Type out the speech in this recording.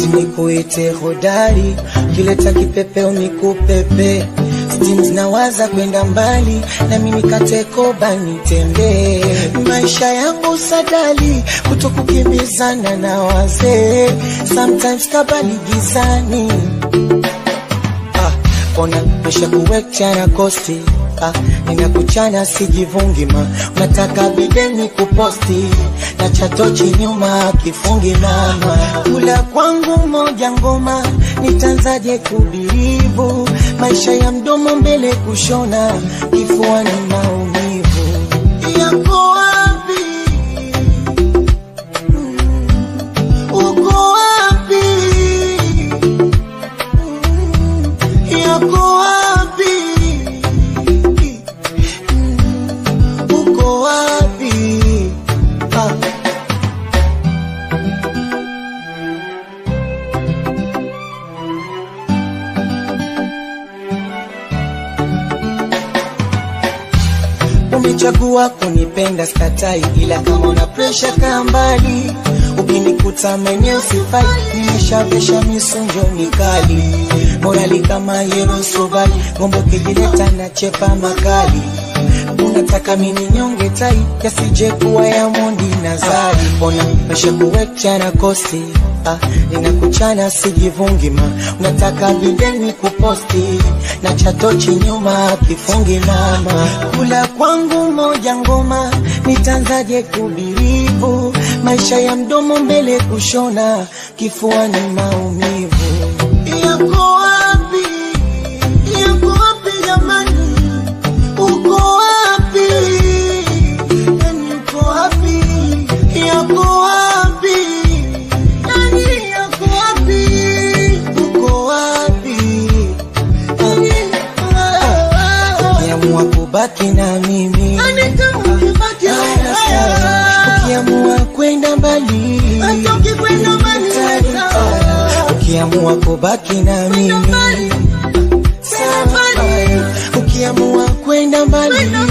nikuite hodari, kileta kipepeo nikupepe. Steams nawaza kwenda mbali, na mimi katekoba nitembee. Maisha yangu sadali, kutokukimbizana na wazee. Sometimes kabali gizani. Ona mesha kuwekcha na kosti. Ninakuchana sijivungi ma. Unataka bideni kuposti, na chatochi nyuma kifungi mama. Kula kwangu moja ngoma, nitanzaje kudiribu. Maisha ya mdomo mbele kushona, kifua ni maumivu. Yako wapi? Uko wapi? Yako wapi? Uko wapi? Umechagua kunipenda skatai, ila kama una pressure kambali. Ukinikuta mwenye usifai, nimeshavesha misunjo mikali. Morali kama yero sobali, ngombo kijileta na chepa makali. Unataka mini nyonge tai, yasije kuwa ya mondi na zari. Ona mesha kuwekcha na kosti, ninakuchana sijivungi ma. Unataka bideni kuposti, na chatochi nyuma kifungi mama. Kula kwangu moja ngoma, nitanzaje kubirivu. Maisha ya mdomo mbele kushona, kifua ni maumivu. Yako wapi? Yako wapi jamani? Uko wapi? Nani uko wapi? Yako wapi? Nani yako wapi? Uko wapi? Ukiamua kubaki na mimi, ukiamua kwenda mbali, ukiamua kubaki na mimi, ukiamua kwenda mbali.